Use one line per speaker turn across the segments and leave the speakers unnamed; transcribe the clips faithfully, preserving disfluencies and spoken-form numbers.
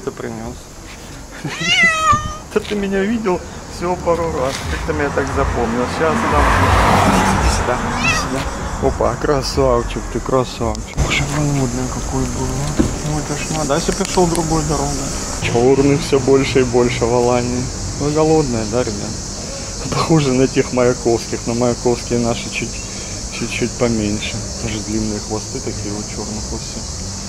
ты принес? Да ты меня видел всего пару раз. Как ты меня так запомнил? Сейчас дам. Сюда, сюда. Опа, красавчик, ты красавчик. Боже, голодный какой был. Ну это ж надо. А если пришел другой дорогой? Черных все больше и больше в Алании. Вы голодные, да, ребят? Похоже на тех маяковских, но маяковские наши чуть чуть-чуть поменьше. Даже длинные хвосты такие у черных у всех.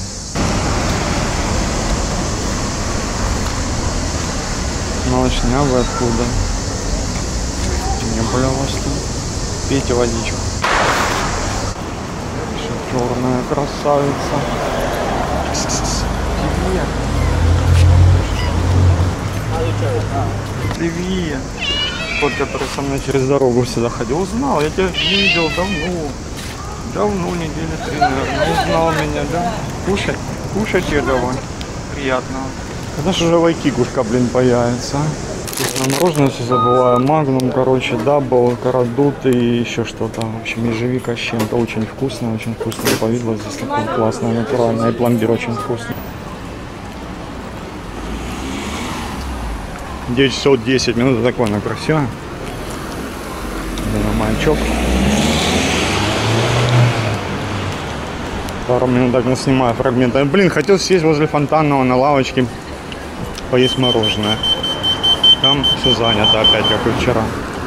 Малышня, вы откуда? Не были у вас тут? Пейте водичку. Еще черная красавица. Привет. Привет. Тот, который со мной через дорогу всегда ходил, узнал. Я тебя видел давно. Давно, недели три, наверное. Узнал меня, да? Кушать? Кушать я давай. Приятно. Когда же уже вайкикушка, блин, появится? На мороженое все забываю. Магнум, короче, дабл, карадут и еще что-то. В общем, ежевика с чем-то. Очень вкусно, очень вкусное повидло. Здесь такое классное, натуральное. И пломбир очень вкусный. девять часов десять минут. Такое на красиво. На маячок. Пару минут так наснимаю фрагменты. Блин, хотел сесть возле фонтанного на лавочке. Поесть мороженое. Там все занято опять, как и вчера.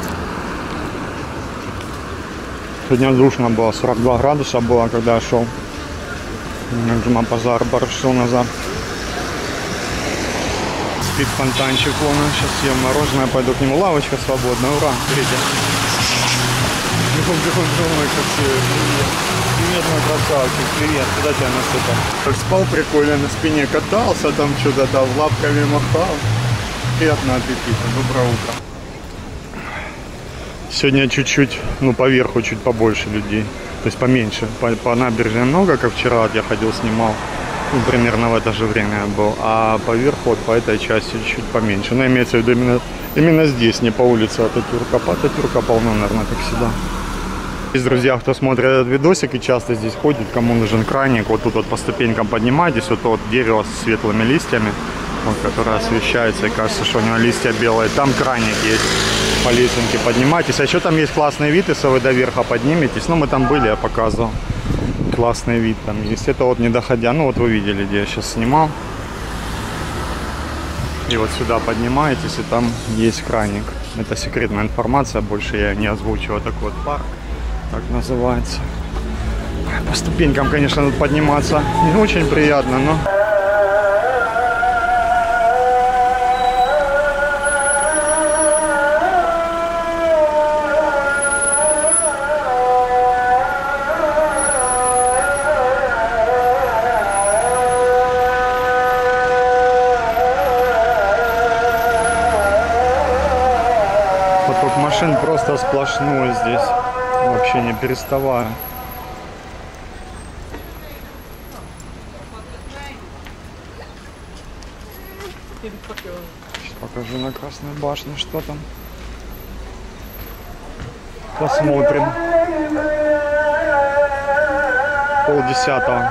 Сегодня душно было, сорок два градуса было, когда я шел. Джума Базар шел назад. Спит фонтанчик, вон, сейчас съем мороженое, пойду к нему. Лавочка свободная, ура, смотрите. Бегом, бегом, бегом, мой красивый, привет. Привет, мой красавчик, привет, куда тебя насыпал? Так спал прикольно, на спине катался, там что-то там лапками махал. Приятного аппетита, доброе утро. Сегодня чуть-чуть, ну поверху чуть побольше людей, то есть поменьше. По, по набережной много, как вчера вот я ходил, снимал, ну, примерно в это же время я был. А поверху вот по этой части чуть поменьше. Но имеется в виду именно, именно здесь, не по улице Ататюрка. По Ататюрка полно, наверное, как всегда. Есть, друзья, кто смотрит этот видосик и часто здесь ходит, кому нужен краник, вот тут вот по ступенькам поднимайтесь, вот то вот дерево с светлыми листьями. Вот, который освещается, и кажется, что у него листья белые. Там краник есть, по лесенке поднимайтесь. А еще там есть классный вид, если вы до верха подниметесь. Ну, мы там были, я показывал. Классный вид там есть. Это вот не доходя, ну вот вы видели, где я сейчас снимал. И вот сюда поднимаетесь, и там есть краник. Это секретная информация, больше я не озвучиваю. Такой вот парк, так называется. По ступенькам, конечно, тут подниматься не очень приятно, но... Машин просто сплошной здесь, вообще не переставая. Сейчас покажу на Красной башне, что там. Посмотрим. Полдесятого.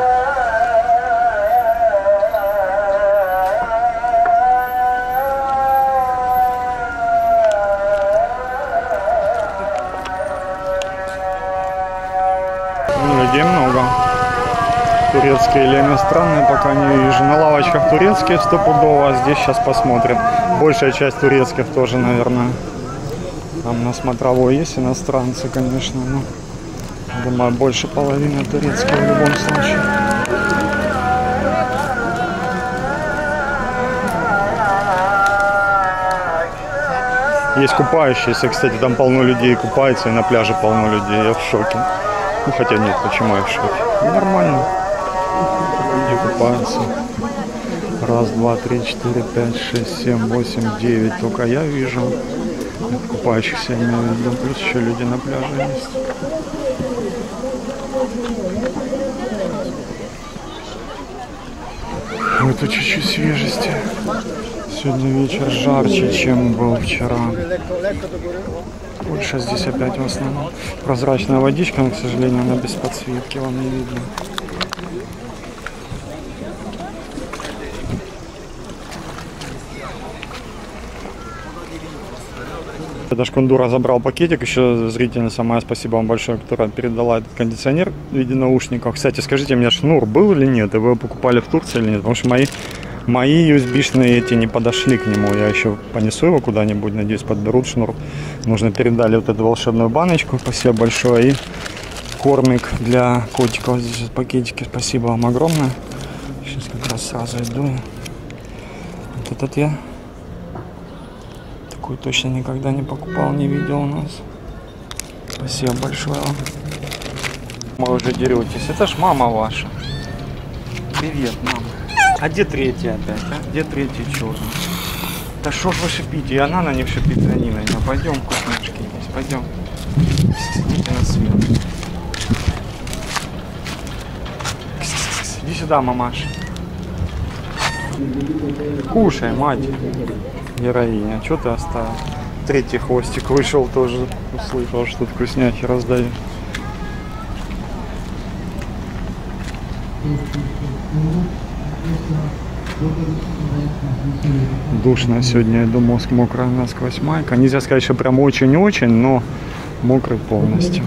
Людей много. Турецкие или иностранные пока не вижу. На лавочках турецкие стопудово, а здесь сейчас посмотрим. Большая часть турецких тоже, наверное. Там на смотровой есть иностранцы, конечно, но думаю, больше половины турецкие в любом случае. Есть купающиеся, кстати, там полно людей купается, и на пляже полно людей. Я в шоке. Ну хотя нет, почему я в шоке? Нормально. Люди купаются. Раз, два, три, четыре, пять, шесть, семь, восемь, девять. Только я вижу. Купающихся я имею в виду. Плюс еще люди на пляже есть. Ой, тут чуть-чуть свежести. Сегодня вечер жарче, чем был вчера. Больше здесь опять в основном прозрачная водичка, но, к сожалению, она без подсветки, вам не видно. когда Шкундура забрал пакетик, еще зрительница моя, спасибо вам большое, которая передала этот кондиционер в виде наушников. Кстати, скажите мне, шнур был или нет? И вы его покупали в Турции или нет? Потому что мои, мои ю эс би-шные эти не подошли к нему. Я еще понесу его куда-нибудь, надеюсь, подберут шнур. Нужно передали вот эту волшебную баночку. Спасибо большое. И кормик для котиков. Здесь пакетики. Спасибо вам огромное. Сейчас как раз сразу иду. Вот этот я такой точно никогда не покупал, не видел у нас. Спасибо большое вам. Вы уже деретесь. Это ж мама ваша. Привет, мама. А где третья опять, а? Где третья черная? Да шо ж вы шипите? И она на них шипит, а не на меня. Пойдем, вкусняшки есть, пойдем. Идите на свет. Иди сюда, мамаша. Кушай, мать. Героиня, что ты оставил? Третий хвостик вышел тоже, услышал, что вкусняхи раздают. Душно сегодня, иду, мозг мокрый насквозь майка. Нельзя сказать, что прям очень-очень, но мокрый полностью.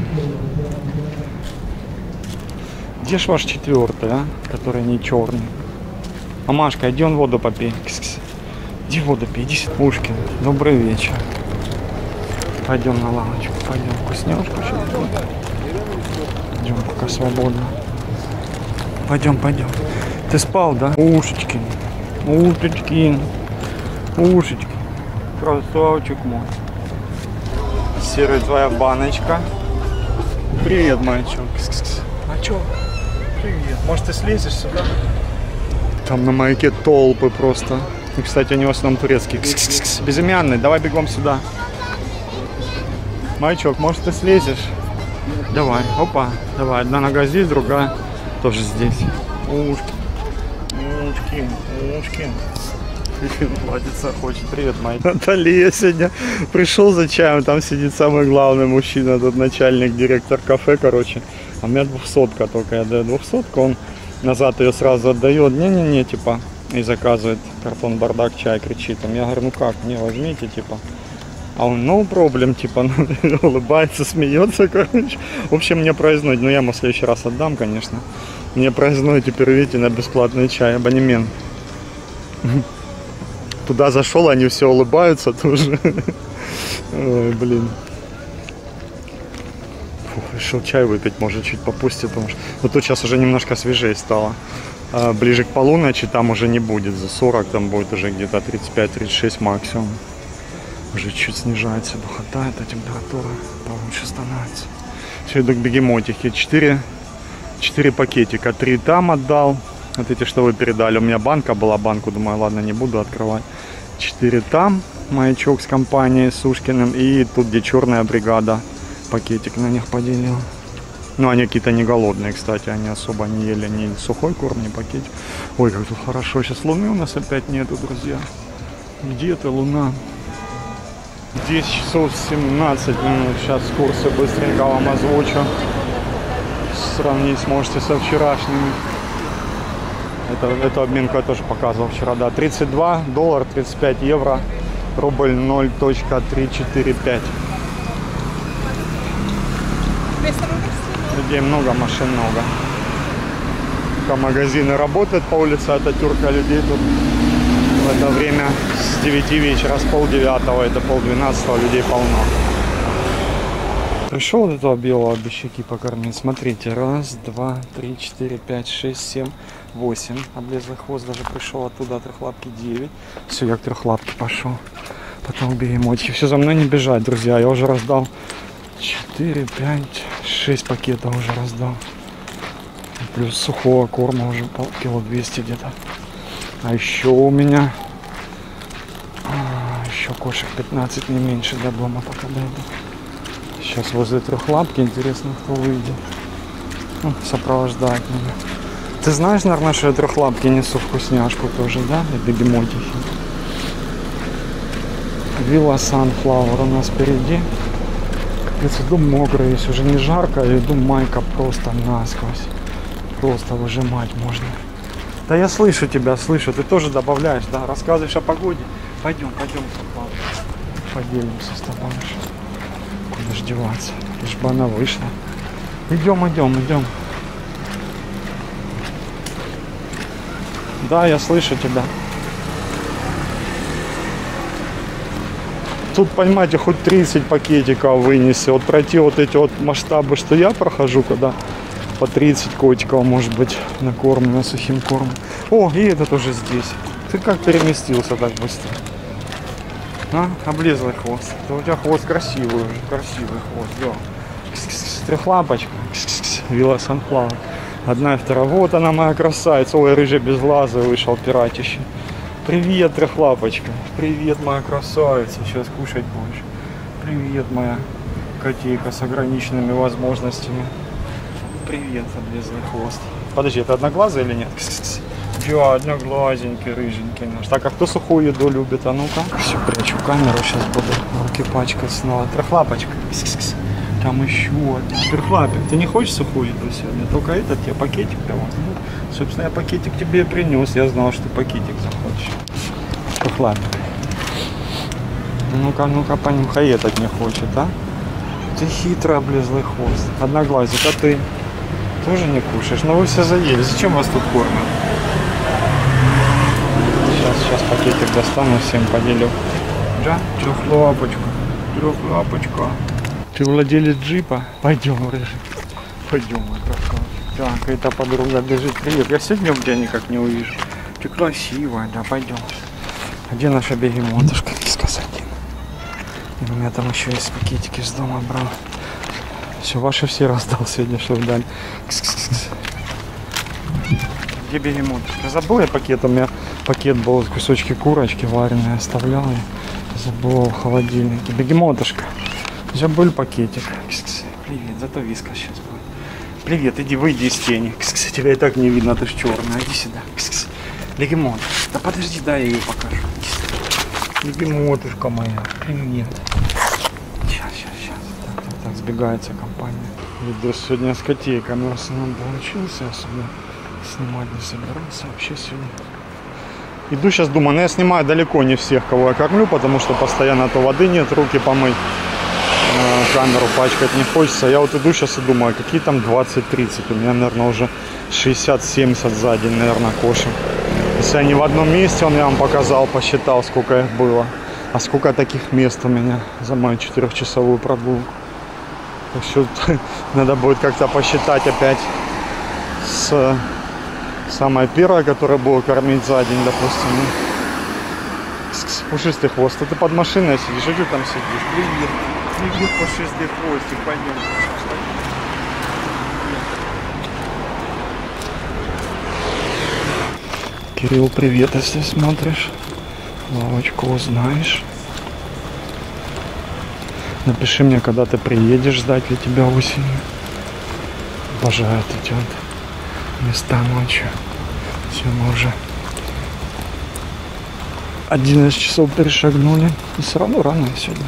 Где ж ваш четвертый, а? Который не черный? Мамашка, иди он воду попей. Кс-кс. Иди воду пей, иди сюда. Ушкин, добрый вечер. Пойдем на лавочку, пойдем вкусняшку. Пойдем, пока свободно. Пойдем, пойдем. Ты спал, да? Ушечки, ушечки, ушечки. Красавчик мой. Серый, твоя баночка. Привет, мальчик. Кс-кс. А чё? Привет. Может, ты слезешь сюда? Там на маяке толпы просто. И, кстати, они в основном турецкие. Кс-кс-кс. Безымянный, давай бегом сюда. Мальчик, может, ты слезешь? Давай, опа, давай. Одна нога здесь, другая тоже здесь. Ушки, ушки, ушки. Платится хочет. Привет, Майк. Наталья сегодня пришел за чаем. Там сидит самый главный мужчина, тут начальник, директор кафе, короче. А у меня двухсотка только. Я даю двухсотку, он назад ее сразу отдает. Не-не-не, типа. И заказывает картон, бардак, чай, кричит. Я говорю, ну как, не возьмите, типа. А он, no problem, типа, ну, улыбается, смеется, короче. В общем, мне проездной, ну, я ему в следующий раз отдам, конечно. Мне проездной теперь, видите, на бесплатный чай, абонемент. Туда зашел, они все улыбаются тоже. Ой, блин. Фух, решил чай выпить, может, чуть попустит, потому что... Вот тут сейчас уже немножко свежее стало. А ближе к полуночи там уже не будет, за сорок там будет уже где-то тридцать пять тридцать шесть максимум. Уже чуть снижается духота, эта температура получше становится. Все, иду к бегемотихе. Четыре, четыре пакетика. Три там отдал. Вот эти, что вы передали. У меня банка была, банку, думаю, ладно, не буду открывать. Четыре там. Маячок с компанией Сушкиным. И тут, где черная бригада. Пакетик на них поделил. Ну, они какие-то не голодные, кстати. Они особо не ели ни сухой корм, ни пакетик. Ой, как тут хорошо. Сейчас луны у нас опять нету, друзья. Где ты, луна? десять часов семнадцать минут. Сейчас курсы быстренько вам озвучу. Сравнить сможете со вчерашними. Это, эту обменку я тоже показывал вчера. Да, тридцать два доллара, тридцать пять евро. Рубль ноль точка триста четырдесят пять. Людей много, машин много. Пока магазины работают по улице Ататюрка, людей тут в это время с девяти вечера, с полдевятого, это полдвенадцатого, людей полно. Пришел вот этого белого обещаки покормить. Смотрите, раз, два, три, четыре, пять, шесть, семь, восемь. Облезлый хвост даже пришел оттуда, трехлапки девять. Все, я к трехлапке пошел. Потом бегемотики. Все, за мной не бежать, друзья. Я уже раздал четыре, пять, шесть пакетов уже раздал. Плюс сухого корма уже кило двести где-то. А еще у меня а, еще кошек пятнадцать, не меньше до дома пока дойду. Сейчас возле трехлапки, интересно, кто выйдет. Ну, сопровождает меня. Ты знаешь, наверное, что я трехлапки несу вкусняшку тоже, да? И бегемотихи. Вилла Sunflower у нас впереди. Капец, иду мокрый, если уже не жарко, иду майка просто насквозь. Просто выжимать можно. Да я слышу тебя, слышу. Ты тоже добавляешь, да? Рассказываешь о погоде. Пойдем, пойдем. Поделимся с тобой. Куда ж деваться? Лишь бы она вышла. Идем, идем, идем. Да, я слышу тебя. Тут, понимаете, хоть тридцать пакетиков вынеси. Вот пройти вот эти вот масштабы, что я прохожу, когда по тридцать котиков, может быть, накормлено сухим кормом. О, и этот уже здесь. Ты как переместился так быстро? А? Облезлый хвост. Да у тебя хвост красивый уже. Красивый хвост, да. Трехлапочка. Вилла Санфлауэр. Одна и вторая. Вот она, моя красавица. Ой, рыжий безглазый вышел, пиратище. Привет, трехлапочка. Привет, моя красавица. Сейчас кушать будешь. Привет, моя котейка с ограниченными возможностями. Привет, облезлый хвост. Подожди, это одноглазый или нет? Да, одноглазенький, рыженький наш. Так, а кто сухую еду любит? А ну-ка. Все, прячу камеру, сейчас буду руки пачкать снова. Трехлапочка. Там еще одна. Трехлапик, ты не хочешь сухую еду сегодня? Только этот тебе пакетик давал. Ну, собственно, я пакетик тебе принес. Я знал, что ты пакетик захочешь. Трехлапик. Ну-ка, ну-ка, понюхай, этот не хочет, а? Ты хитрый облезлый хвост. Одноглазик, а ты тоже не кушаешь? Но вы все заели. Зачем вас тут кормят? Сейчас, сейчас пакетик достану, всем поделю. Да? Трехлапочка. Трехлапочка. Ты владелец джипа? Пойдем, рыжий. Пойдем, мой красавчик. Так, эта подруга бежит. Привет. Я сегодня у тебя никак не увижу. Ты красивая, да, пойдем. А где наша бегемотушка? Сказать. У меня там еще есть пакетики с дома брал. Все, ваши все раздал сегодня, что вдаль. Где бегемотушка? Забыл я пакет, у меня пакет был, кусочки курочки вареные оставлял. Забыл в холодильнике. Бегемотушка. Забыл пакетик. Привет, зато виска сейчас будет. Привет, иди, выйди из тени. Тебя и так не видно, ты ж черная. Иди сюда. Бегемот. Да подожди, дай я ее покажу. Бегемотушка моя. Привет. Сейчас, сейчас, сейчас. Так, так, так, сбегается компания. Видно, сегодня с котейками в основном получился. Особенно снимать не собирался вообще сегодня. Иду сейчас, думаю, но я снимаю далеко не всех, кого я кормлю, потому что постоянно то воды нет, руки помыть. Камеру пачкать не хочется. Я вот иду сейчас и думаю, какие там двадцать-тридцать. У меня, наверное, уже шестьдесят-семьдесят за день, наверное, кошек. Если они в одном месте, он я вам показал, посчитал, сколько их было. А сколько таких мест у меня за мою четырехчасовую прогулку. Так что надо будет как-то посчитать опять с самой первой, которая будет кормить за день, допустим. Пушистый хвост. А ты под машиной сидишь, а ты там сидишь. Привет. Привет, пушистый хвостик, пойдем. Кирилл, привет, если смотришь. Лавочку узнаешь. Напиши мне, когда ты приедешь, ждать ли тебя осенью. Обожаю эти вот места ночью. Все, мы уже одиннадцать часов перешагнули. И все равно рано сегодня.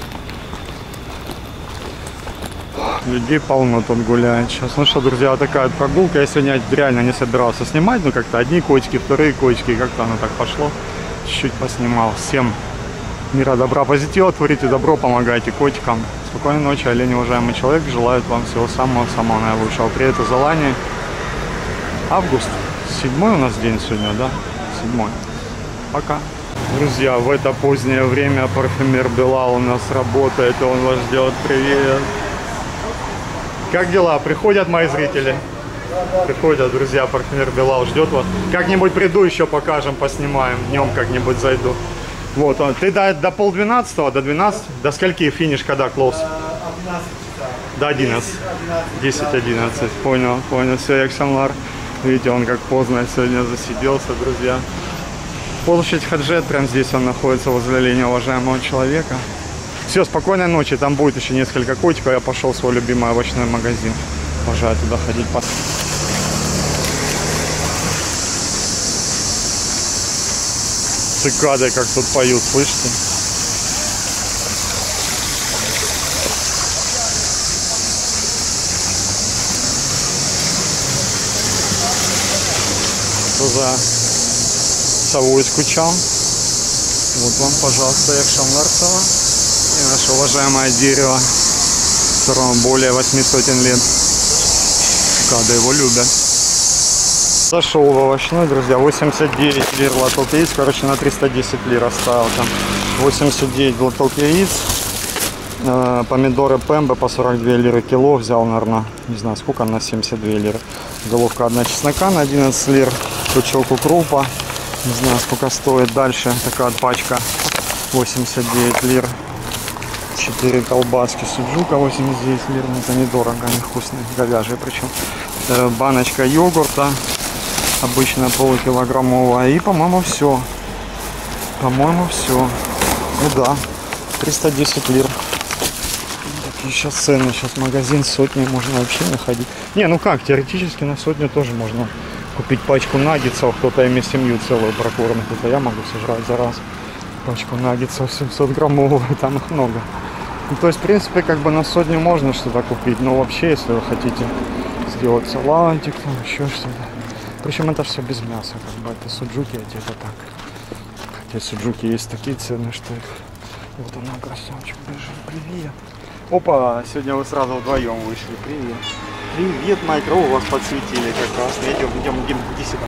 Людей полно тут гуляет сейчас. Ну что, друзья, вот такая вот прогулка. Я сегодня реально не собирался снимать. Ну как-то одни котики, вторые котики. Как-то оно так пошло. Чуть-чуть поснимал. Всем мира, добра, позитива. Творите добро, помогайте котикам. Спокойной ночи, олень, уважаемый человек. Желаю вам всего самого-самого наилучшего. Привет из Алании. Август. Седьмой у нас день сегодня, да? Седьмой. Пока. Друзья, в это позднее время парфюмер Белал у нас работает. И он вас ждет. Привет. Как дела? Приходят мои зрители? Приходят, друзья, парфюмер Белал ждет вас. Как-нибудь приду, еще покажем, поснимаем. Днем как-нибудь зайду. Вот он. Ты до, до полдвенадцатого, до двенадцати? До скольки финиш, когда клоус? До одиннадцати. десять-одиннадцать. Понял, понял. Все, Якшамлар. Видите, он как поздно сегодня засиделся, друзья. Площадь Хаджет, прям здесь он находится, возле оленя, уважаемого человека. Все, спокойной ночи. Там будет еще несколько котиков. Я пошел в свой любимый овощной магазин. Обожаю туда ходить. Цикады как тут поют, слышите? Кто за совой скучал? Вот вам, пожалуйста, Якшамлар сова. И наше уважаемое дерево, которому более восьми сотен лет. Кады его любят. Зашел в овощной, друзья, восемьдесят девять лир лоток яиц, короче, на триста десять лир оставил там. восемьдесят девять лоток яиц. Э, помидоры Пембе по сорок две лиры кило взял, наверное, не знаю сколько, на семьдесят две лиры. Головка одна чеснока на одиннадцать лир, пучок укропа, не знаю сколько стоит. Дальше такая пачка восемьдесят девять лир. четыре колбаски суджука восемьдесят девять лир, но это недорого, они вкусные, говяжьи причем. Э, баночка йогурта, обычно полукилограммовая, и по-моему все. По-моему все. Ну да, триста десять лир. Такие сейчас цены, сейчас магазин сотни можно вообще находить. Не, ну как, теоретически на сотню тоже можно купить пачку наггетсов, кто-то ими семью целую прокормит, это я могу сожрать за раз. Пачку наггетсов семьсот граммовую, там их много. Ну, то есть, в принципе, как бы на сотню можно что-то купить, но вообще, если вы хотите сделать салатик, там еще что-то. Причем это все без мяса, как бы это суджуки, эти это так. Хотя суджуки есть такие цены, что их... Вот она, красавчик, бежит, привет. Опа, сегодня вы сразу вдвоем вышли, привет. Привет, Майкро, вас подсветили как раз. Идем, идем, идем, иди сюда.